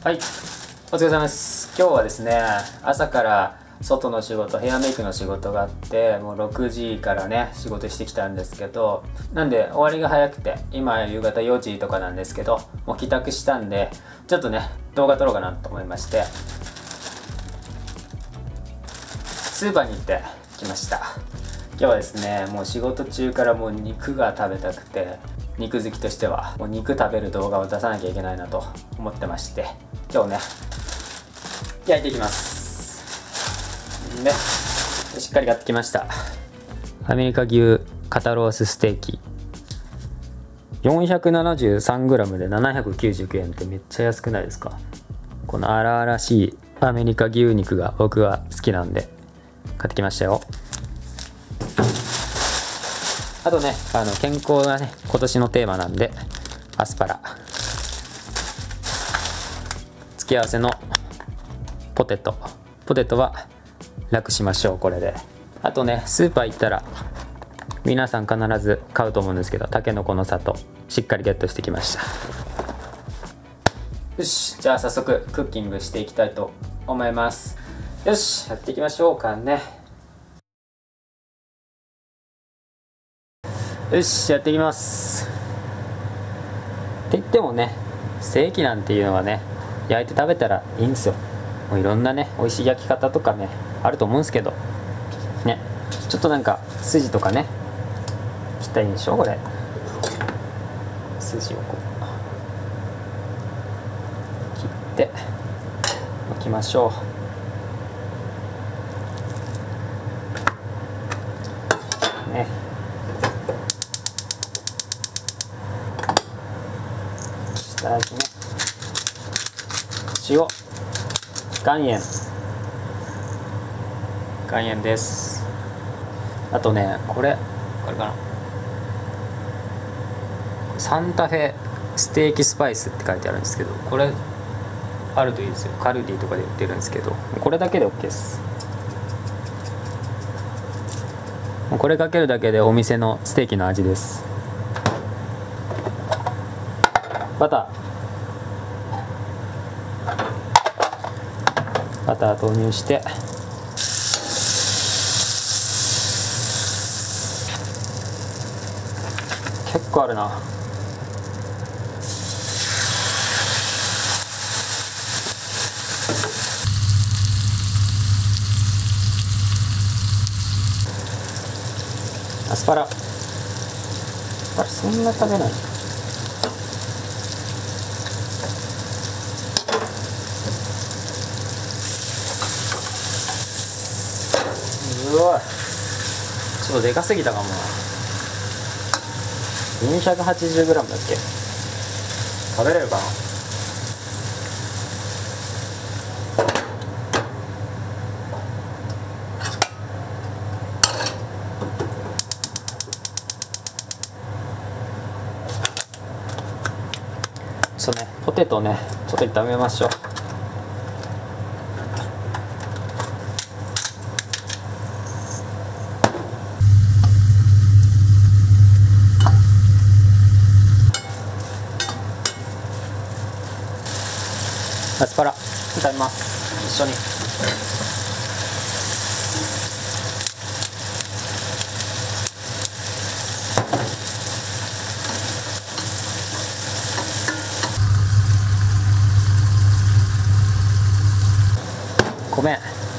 はい、お疲れ様です。今日はですね、朝から外の仕事、ヘアメイクの仕事があって、もう6時からね、仕事してきたんですけど、なんで終わりが早くて、今夕方4時とかなんですけど、もう帰宅したんで、ちょっとね、動画撮ろうかなと思いまして、スーパーに行ってきました。今日はですね、もう仕事中からもう肉が食べたくて、肉好きとしてはもう肉食べる動画を出さなきゃいけないなと思ってまして、今日ね焼いていきますね。しっかり買ってきました。アメリカ牛肩ロースステーキ 473g で799円ってめっちゃ安くないですか。この荒々しいアメリカ牛肉が僕は好きなんで買ってきましたよ。あとね、健康がね今年のテーマなんで、アスパラ付け合わせのポテトは楽しましょう。これであとね、スーパー行ったら皆さん必ず買うと思うんですけど、たけのこの里しっかりゲットしてきました。よし、じゃあ早速クッキングしていきたいと思います。よし、やっていきましょうかね。よし、やっていきます。って言ってもね、ステーキなんていうのはね、焼いて食べたらいいんですよ。もういろんなね美味しい焼き方とかねあると思うんですけどね、ちょっとなんか筋とかね切ったらいいんでしょ。これ筋をこう切って置きましょうね。下味ね、塩、岩塩です。あとね、これかな、サンタフェステーキスパイスって書いてあるんですけど、これあるといいですよ。カルディとかで売ってるんですけど、これだけで OK です。これかけるだけでお店のステーキの味です。バター投入して、結構あるな。アスパラそんな食べない。うわ、ちょっとでかすぎたかもな。480g だっけ。食べれるかな。そうね、ポテトねちょっと炒めましょう。アスパラ炒めます、一緒に。米、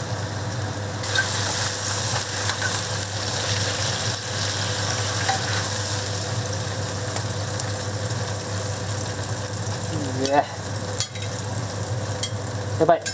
やばい。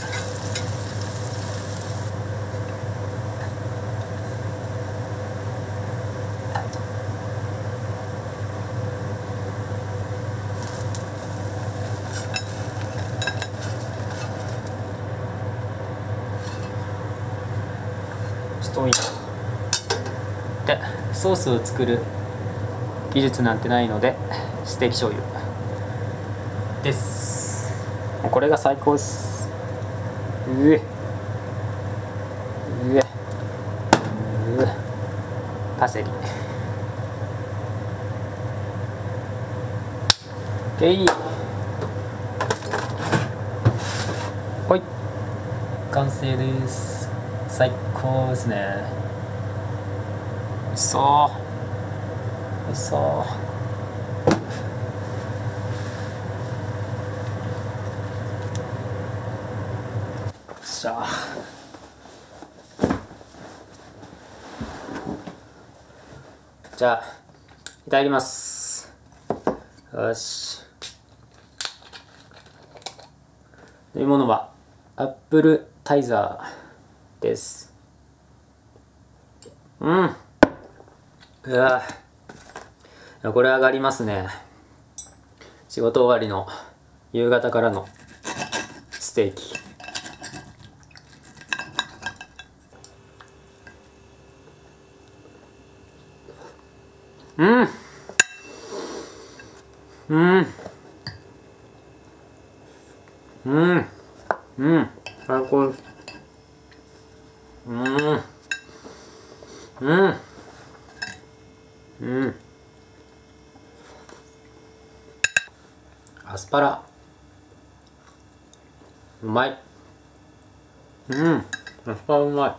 ちょっと多いな。で、ソースを作る技術なんてないので、ステーキ醤油です。これが最高です。パセリ。OK。 完成です。最高ですね。美味しそう。美味しそう。しゃあ、じゃあいただきます。よし。飲み物はアップルタイザーです。うん、うわ、これ上がりますね。仕事終わりの夕方からのステーキ。うん、うん、うん、うん、最高です。うん、うん、うん。アスパラうまい。うん、アスパラうまい。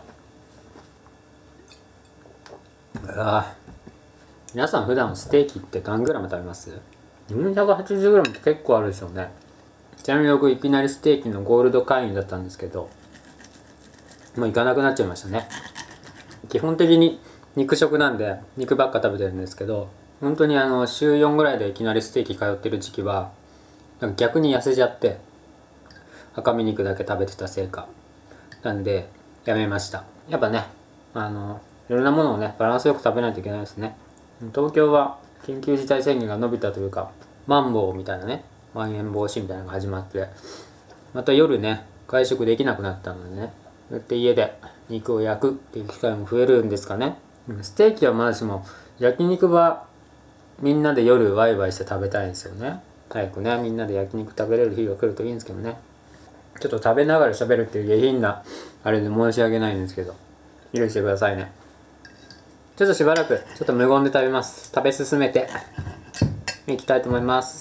皆さん普段ステーキって何グラム食べます？ 480 グラムって結構あるでしょうね。ちなみに僕いきなりステーキのゴールド会員だったんですけど、もう行かなくなっちゃいましたね。基本的に肉食なんで肉ばっか食べてるんですけど、本当に週4ぐらいでいきなりステーキ通ってる時期はなんか逆に痩せちゃって、赤身肉だけ食べてたせいかなんでやめました。やっぱね、いろんなものをねバランスよく食べないといけないですね。東京は緊急事態宣言が伸びたというか、マンボウみたいなね、まん延防止みたいなのが始まって、また夜ね外食できなくなったのでね、そうやって家で肉を焼くっていう機会も増えるんですかね。ステーキはまだしも、焼肉はみんなで夜ワイワイして食べたいんですよね。早くねみんなで焼肉食べれる日が来るといいんですけどね。ちょっと食べながら喋るっていう下品なあれで申し訳ないんですけど、許してくださいね。ちょっとしばらくちょっと無言で食べます。食べ進めていきたいと思います。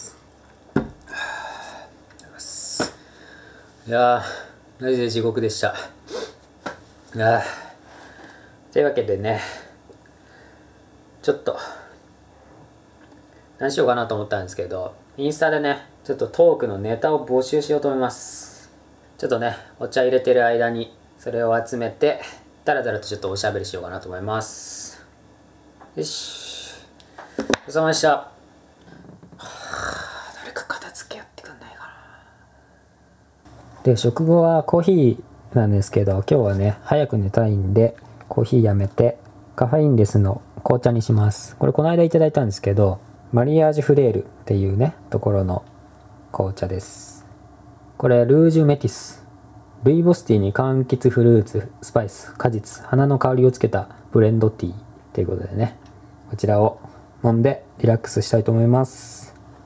いやー、マジで地獄でした。というわけでね、ちょっと何しようかなと思ったんですけど、インスタでねちょっとトークのネタを募集しようと思います。ちょっとねお茶入れてる間にそれを集めてダラダラとちょっとおしゃべりしようかなと思います。よし、お疲れ様でした。誰か片付けやってくんないかな。で、食後はコーヒーなんですけど、今日はね早く寝たいんでコーヒーやめてカフェインレスの紅茶にします。これこの間いただいたんですけど、マリアージュフレールっていうねところの紅茶です。これルージュメティス、ルイボスティーに柑橘フルーツ、スパイス、果実、花の香りをつけたブレンドティーということでね、こちらを飲んでリラックスしたいと思います。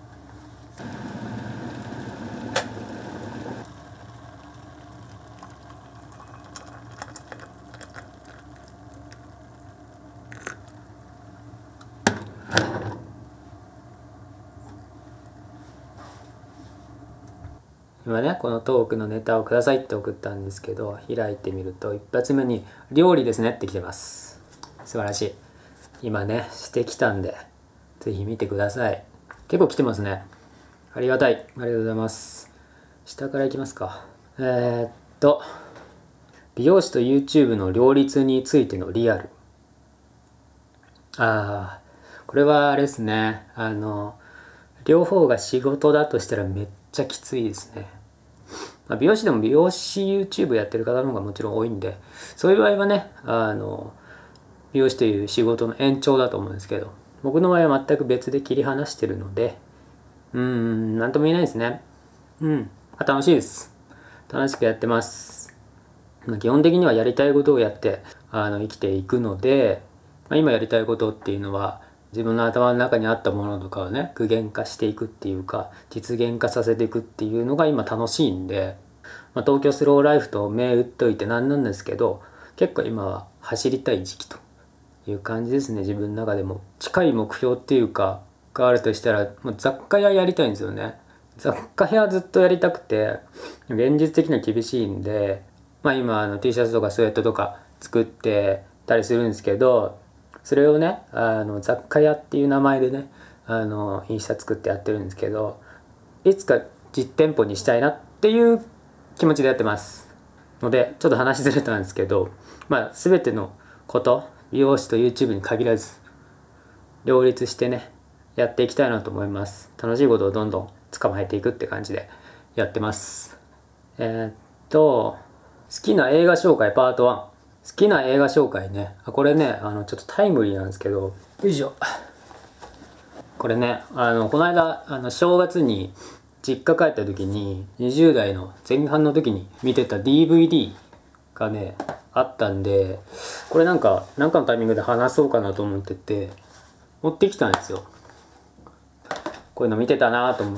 今ねこのトークのネタをくださいって送ったんですけど、開いてみると一発目に料理ですねって来てます。素晴らしい。今ねしてきたんでぜひ見てください。結構来てますね。ありがたい。ありがとうございます。下からいきますか。美容師と YouTube の両立についてのリアル。これはあれですね、両方が仕事だとしたらめっちゃきついですね。美容師でも美容師 YouTube やってる方の方がもちろん多いんで、そういう場合はね美容師という仕事の延長だと思うんですけど、僕の場合は全く別で切り離してるので、なんとも言えないですね。楽しいです。楽しくやってます。基本的にはやりたいことをやって生きていくので、今やりたいことっていうのは自分の頭の中にあったものとかをね具現化していくっていうか、実現化させていくっていうのが今楽しいんで、東京スローライフと銘打っといてなんなんですけど、結構今は走りたい時期という感じですね。自分の中でも近い目標っていうかがあるとしたら、もう雑貨屋やりたいんですよね。雑貨屋ずっとやりたくて、現実的には厳しいんで、 まあ今T シャツとかスウェットとか作ってたりするんですけど、それをね雑貨屋っていう名前でねインスタ作ってやってるんですけど、いつか実店舗にしたいなっていう気持ちでやってますので、ちょっと話しずれたんですけど、まあ全てのこと美容師と YouTube に限らず両立してねやっていきたいなと思います。楽しいことをどんどん捕まえていくって感じでやってます。好きな映画紹介パート1。好きな映画紹介ね、これねちょっとタイムリーなんですけど、よいしょ。これねこの間正月に実家帰った時に20代の前半の時に見てた DVD がねあったんで、これなんかのタイミングで話そうかなと思ってて持ってきたんですよ。こういうの見てたなと思って、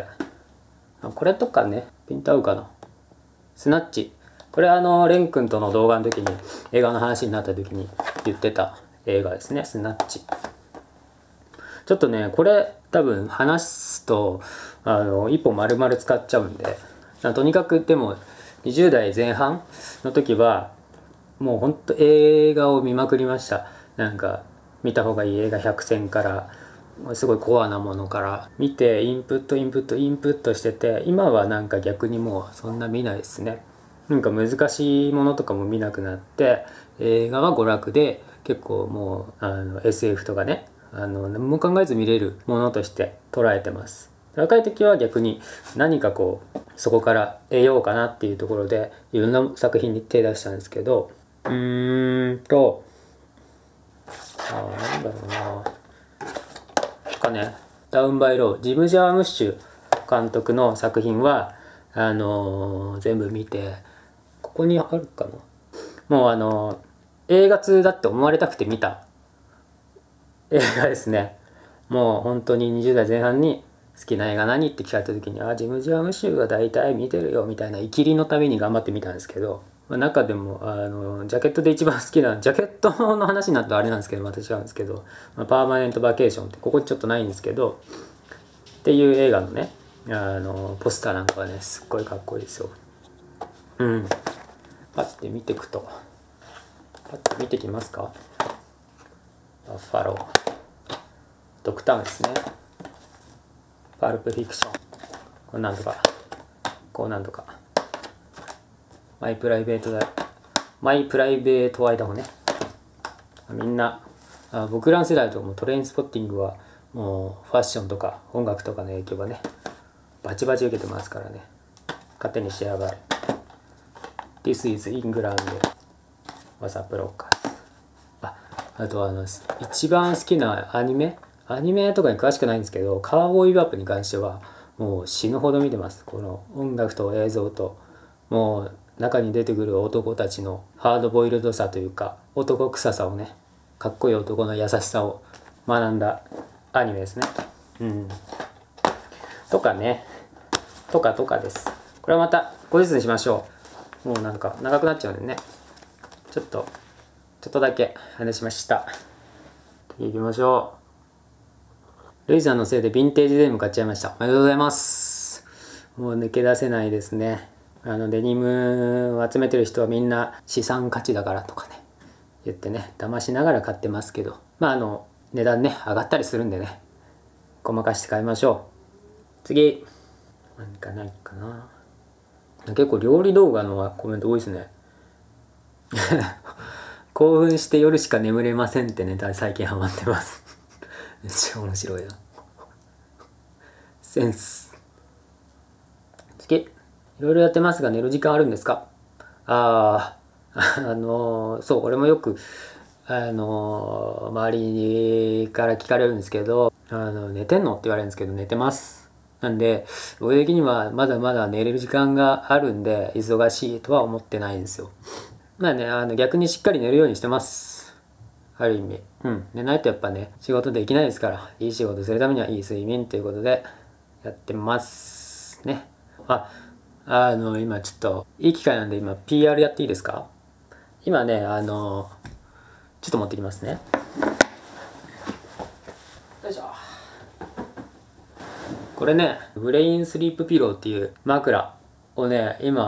これとかねピント合うかな。スナッチ。これレン君との動画の時に映画の話になった時に言ってた映画ですね、スナッチ。ちょっとねこれ多分話すと一本丸々使っちゃうんで、とにかくでも20代前半の時はもうほんと映画を見まくりました。なんか見た方がいい映画100選からすごいコアなものから見てインプットしてて、今はなんか逆にもうそんな見ないですね。なんか難しいものとかも見なくなって、映画は娯楽で結構もうSF とかね何も考えず見れるものとして捉えてます。若い時は逆に何かこうそこから得ようかなっていうところでいろんな作品に手出したんですけど、なんだろうなとかね、ダウンバイロー、ジム・ジャームッシュ監督の作品は全部見て、ここにあるかな、もう映画通だって思われたくて見た映画ですね。もう本当に20代前半に好きな映画何って聞かれた時にジム・ジャームッシュが大体見てるよみたいなイキリのために頑張ってみたんですけど、中でもジャケットで一番好きなジャケットの話になるとあれなんですけどまた違うんですけど、パーマネントバケーションってここちょっとないんですけどっていう映画のねポスターなんかはねすっごいかっこいいですよ。パッて見ていくと、パッて見てきますか。バッファロー、ドクターですね、パルプフィクション、こんなんとかこうなんとか、マイプライベートアイダホね。みんな僕らの世代とかもトレインスポッティングはもうファッションとか音楽とかの影響はねバチバチ受けてますからね。勝手に仕上がる This is England ワサプロッカーズ。あと一番好きなアニメとかに詳しくないんですけど、カウボーイビバップに関してはもう死ぬほど見てます。この音楽と映像ともう中に出てくる男たちのハードボイルドさというか男臭さをね、かっこいい男の優しさを学んだアニメですね。とかねとかです。これはまた後日にしましょう。もうなんか長くなっちゃうんでね、ちょっとだけ話しました。次行きましょう。ルイさんのせいでヴィンテージデニム買っちゃいました。おめでとうございます。もう抜け出せないですね。デニムを集めてる人はみんな資産価値だからとかね言ってね騙しながら買ってますけど、値段ね上がったりするんでねごまかして買いましょう。次何かないかな。結構料理動画のコメント多いですね。興奮して夜しか眠れませんってネタ最近ハマってます。めっちゃ面白いな。センス。次、いろいろやってますが寝る時間あるんですか。そう俺もよく周りから聞かれるんですけど寝てんのって言われるんですけど寝てます。なんで僕的にはまだまだ寝れる時間があるんで忙しいとは思ってないんですよ。逆にしっかり寝るようにしてます。ある意味寝ないとやっぱね仕事できないですから、いい仕事するためにはいい睡眠ということでやってますね。今ちょっといい機会なんで今 PR やっていいですか。今ねちょっと持ってきますね。よいしょ。これねブレインスリープピローっていう枕をね今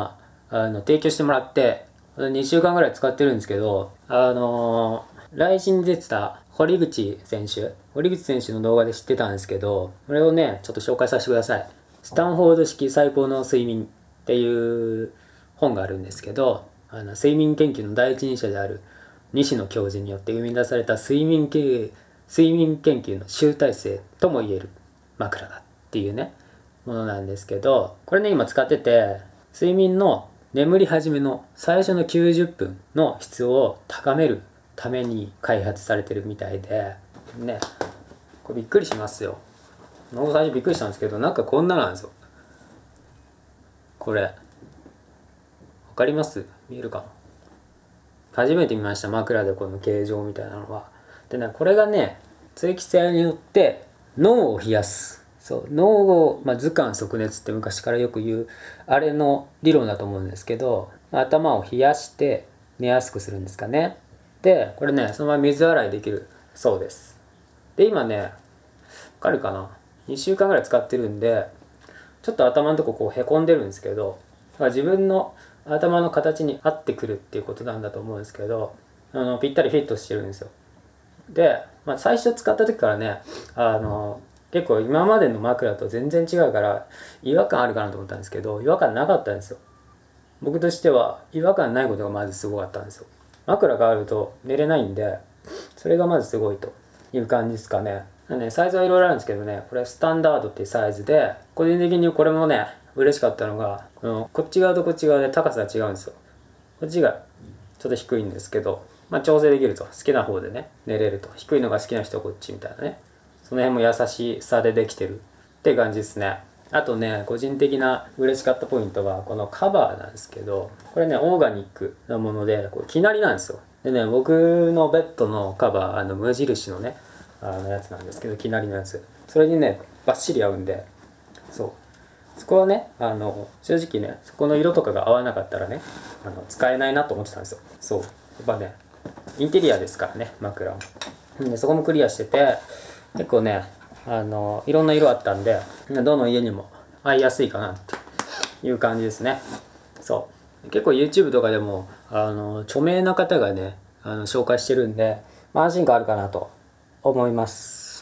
提供してもらって、2週間ぐらい使ってるんですけど、来日に出てた堀口選手の動画で知ってたんですけど、これをね、ちょっと紹介させてください。スタンフォード式最高の睡眠っていう本があるんですけど、睡眠研究の第一人者である西野教授によって生み出された睡眠研究の集大成とも言える枕だっていうね、ものなんですけど、これね、今使ってて、睡眠の眠り始めの最初の90分の質を高めるために開発されてるみたいで、ね、これびっくりしますよ。僕最初びっくりしたんですけど、なんかこんななんですよ。これ。わかります？見えるかな？初めて見ました、枕でこの形状みたいなのは。でね、これがね、通気性によって脳を冷やす。そう、脳を、頭寒足熱って昔からよく言う、あれの理論だと思うんですけど、頭を冷やして寝やすくするんですかね。で、これね、そのまま水洗いできるそうです。で、今ね、わかるかな？ 2 週間ぐらい使ってるんで、ちょっと頭のとここうへこんでるんですけど、自分の頭の形に合ってくるっていうことなんだと思うんですけど、ぴったりフィットしてるんですよ。で、最初使った時からね、結構今までの枕と全然違うから違和感あるかなと思ったんですけど、違和感なかったんですよ。僕としては違和感ないことがまずすごかったんですよ。枕があると寝れないんで、それがまずすごいという感じですかね。サイズはいろいろあるんですけどね、これスタンダードっていうサイズで、個人的にこれもね、嬉しかったのが、こっち側とこっち側で高さが違うんですよ。こっちがちょっと低いんですけど、調整できると。好きな方でね、寝れると。低いのが好きな人はこっちみたいなね。その辺も優しさでできてるって感じですね。あとね、個人的な嬉しかったポイントは、このカバーなんですけど、これね、オーガニックなもので、これ、生成りなんですよ。でね、僕のベッドのカバー、無印のね、やつなんですけど、生成りのやつ。それにね、バッチリ合うんで、そう。そこはね、正直ね、そこの色とかが合わなかったらね、使えないなと思ってたんですよ。そう。やっぱね、インテリアですからね、枕も。で、そこもクリアしてて、結構ね、いろんな色あったんで、どの家にも合いやすいかなっていう感じですね。そう。結構 YouTube とかでも、著名な方がね、紹介してるんで、安心感あるかなと思います。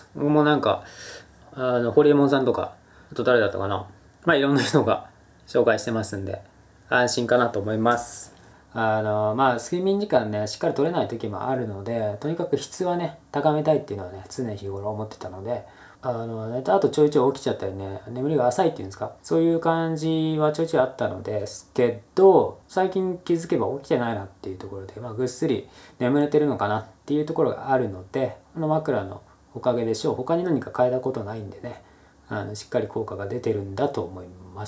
僕もなんか、ホリエモンさんとか、あと誰だったかな。いろんな人が紹介してますんで、安心かなと思います。睡眠時間ね、しっかり取れない時もあるので、とにかく質はね、高めたいっていうのはね、常日頃思ってたので、寝た後ちょいちょい起きちゃったりね、眠りが浅いっていうんですか、そういう感じはちょいちょいあったのですけど、最近気づけば起きてないなっていうところで、ぐっすり眠れてるのかなっていうところがあるので、この枕のおかげでしょう。他に何か変えたことないんでね、しっかり効果が出てるんだと思います。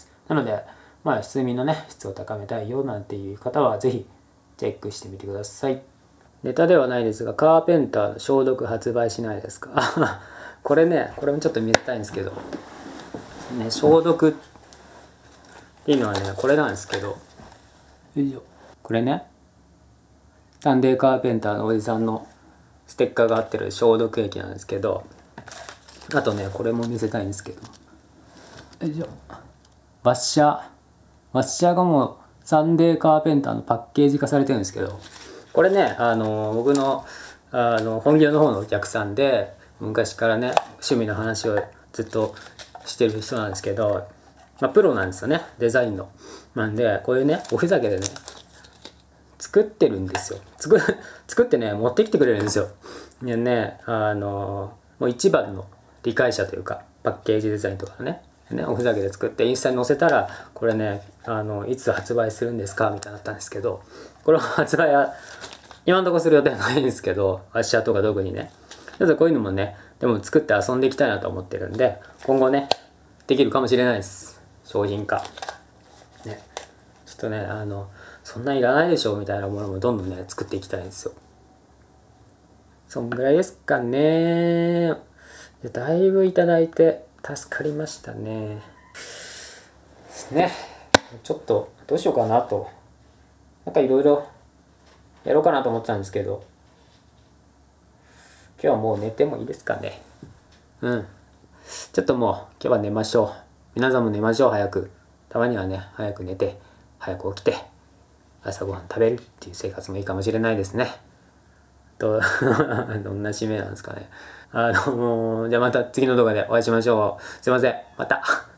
なので、睡眠のね、質を高めたいよなんていう方はぜひチェックしてみてください。ネタではないですが、カーペンターの消毒発売しないですか？これね、これもちょっと見せたいんですけど、ね、消毒っていうのはね、これなんですけど、よいしょ。これね、サンデーカーペンターのおじさんのステッカーが貼ってる消毒液なんですけど、あとね、これも見せたいんですけど、よいしょ。ワッシャーがもうサンデーカーペンターのパッケージ化されてるんですけど、これね、僕の本業の方のお客さんで、昔からね、趣味の話をずっとしてる人なんですけど、プロなんですよね、デザインの。なんで、こういうね、おふざけでね、作ってるんですよ。作ってね、持ってきてくれるんですよ。でね、もう一番の理解者というか、パッケージデザインとかね、おふざけで作ってインスタに載せたら、これね、いつ発売するんですかみたいになったんですけど、これは発売は今のところする予定ないんですけど、アッシャーとか特にね、ちょっとこういうのもね、でも作って遊んでいきたいなと思ってるんで、今後ね、できるかもしれないです。商品化。ね。ちょっとね、そんないらないでしょみたいなものもどんどんね、作っていきたいんですよ。そんぐらいですかね。だいぶいただいて助かりましたね。ですね。ちょっとどうしようかなと。なんかいろいろやろうかなと思ってたんですけど、今日はもう寝てもいいですかね。ちょっともう今日は寝ましょう。皆さんも寝ましょう、早く。たまにはね、早く寝て早く起きて朝ごはん食べるっていう生活もいいかもしれないですね。とどんな締めなんですかね。じゃあまた次の動画でお会いしましょう。すいません。また。